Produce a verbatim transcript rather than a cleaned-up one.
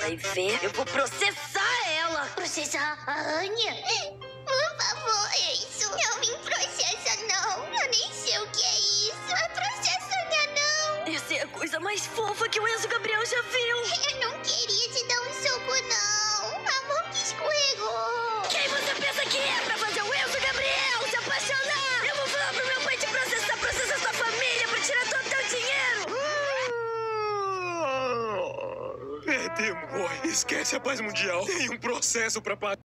Vai ver, eu vou processar ela. Processar a Anya? Por favor, isso. Não me processa, não. Eu nem sei o que é isso. Não processa, Anya, não. Essa é a coisa mais fofa que o Enzo Gabriel já viu. Eu não queria te dar um soco, não. A mão que escorregou. Quem você pensa que é pra fazer o Enzo Gabriel se apaixonar? Eu vou falar pro meu pai te processar, processar sua família pra tirar todo o teu dinheiro. Perdemos, boy. Esquece a paz mundial. Tem um processo pra pagar.